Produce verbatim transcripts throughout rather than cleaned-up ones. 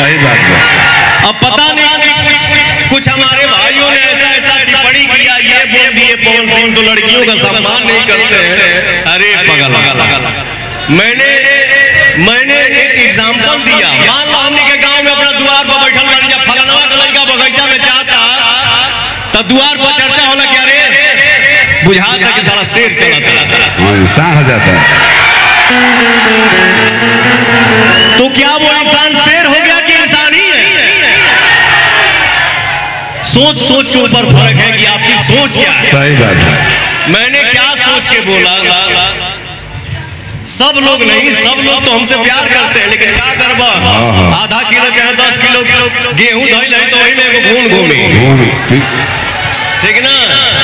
सही बात है। अब पता नहीं कुछ कुछ हमारे भाइयों ने ऐसा ऐसा टिप्पणी किया, ये बोल दिए पवन सिंह तो लड़कियों का सम्मान नहीं करते हैं। अरे पगला, मैंने मैंने एक एग्जाम्पल दिया। मान लो हमने के गांव में अपना द्वार पर बैठल बाड़ी, जब फलानवा का लड़का बगीचा में जाता तब द्वार पर चर्चा होला क्या रे, बुझाता कि साला शेर चला चला चला इंसान हो जाता है। तो क्या वो इंसान शेर हो गया कि इंसान ही है? सोच सोच के ऊपर फर्क है कि आपकी सोच क्या है। सही बात है। मैंने क्या सोच के बोला, सब लोग नहीं, सब लोग तो हमसे प्यार करते हैं, लेकिन क्या करबा, आधा किलो चाहे दस किलो किलो गेहूं धइल है तो वही में एगो घून घूनी, ठीक ना,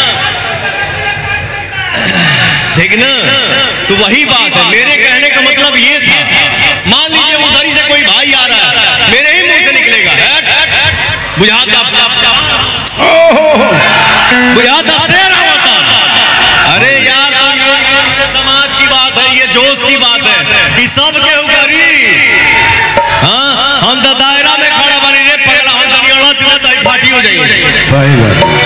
ठीक ना। तो वही बात है। मेरे कहने का मतलब ये था, मान लीजिए उधर से कोई भाई आ रहा है, मेरे ही मुंह से निकलेगा बुझाता बुझाता शेर आवता। अरे यार, ये समाज की बात है, ये जोश की बात है, ये सब के ऊपर। हाँ, हम तो दायरा में खड़ा बनी रे पगला, हम तो नियोला चुना तो फाटी हो जाएगी। सही बात।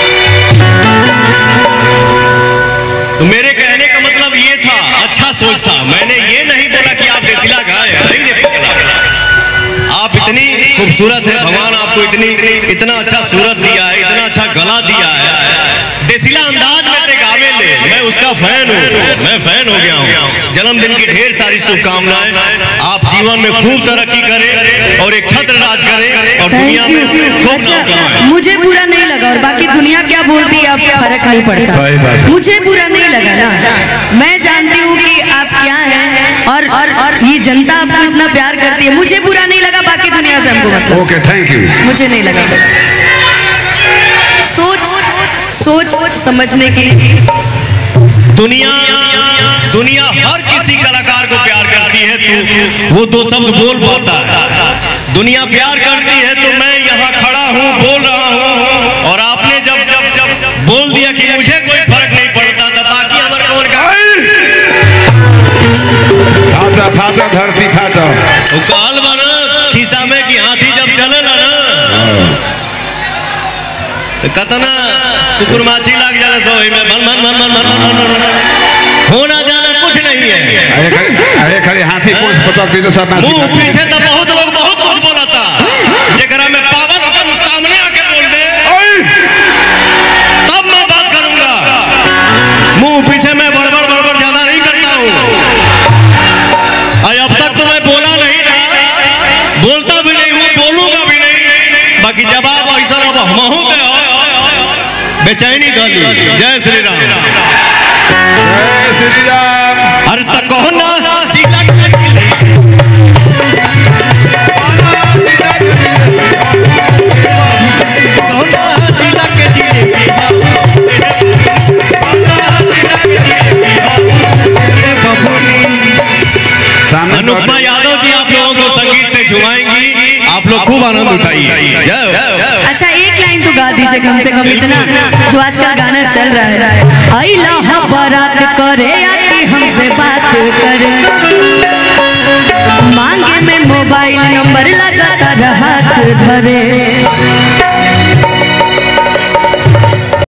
तो मेरे कहने का मतलब ये था, अच्छा सोच था। मैंने ये नहीं बोला कि आप देसिला गाय नहीं रे पगला, आप इतनी खूबसूरत है, भगवान आपको इतनी इतना अच्छा सूरत दिया है, इतना अच्छा गला दिया है, देसिला अंदाज में ते गावे ले, मैं उसका फैन हूँ, मैं फैन हो गया हूँ। जन्मदिन की ढेर सारी शुभकामनाएं, आप जीवन में खूब तरक्की करें और एक छत्र राज करें और दुनिया में खूब नाम कमाएं। मुझे बुरा नहीं लगा, और बाकी दुनिया क्या बोलती है अब फर्क नहीं पड़ता। मुझे बुरा नहीं लगा ना, मैं जानती हूँ कि आप क्या हैं और और और ये जनता आपको इतना प्यार करती है। मुझे बुरा नहीं लगा, बाकी दुनिया से हमको मतलब। Okay, thank you. मुझे नहीं लगा। सोच सोच समझने की दुनिया दुनिया हर किसी कलाकार को प्यार करती है, तो वो दो शब्द बोल पाता है। दुनिया प्यार करती है तो मैं यहाँ खड़ा हूँ, बोल रहा हूँ, और आपने जब जब जब बोल दिया कि मुझे कोई फर्क नहीं पड़ता, तो बाकी हमारे कौन का फाटा फाटा धरती फाटा तो काल बना खिसा में कि हाथी जब चले ना तो कतना कुकुर माछी लग जाना सोई में मन मन मन मन मन मन मन होना जाना कुछ नहीं है। अरे खड़ी अरे खड़ी हाथी पूछ पटक दी तो सब नाची मुंह पीछे तो बहुत लोग बहुत कुछ बोलता, जेकरा में पावर अपन सामने आके बोल दे तब मैं बात करूंगा। मुंह पीछे मैं बड़बड़ बड़बड़ ज्यादा नहीं करता हूँ। अब तक तो मैं बोला नहीं था, बोलता भी नहीं हूँ, बोलूंगा भी नहीं। बाकी जवाब ऐसा अब हमहू के बेचैनी डाली। जय श्री राम, जय श्री राम। हर तक कहना जिला अनुपमा यादव जी आप लोगों को संगीत से झुमाएंगी, आप लोग खूब आनंद उठाइए। अच्छा, एक लाइन तो गा दीजिए कम से कम, इतना जो आजकल गाना चल रहा है, अइला बारात करे आके हमसे बात करे, मांगे में मोबाइल नंबर लगातार हाथ धरे।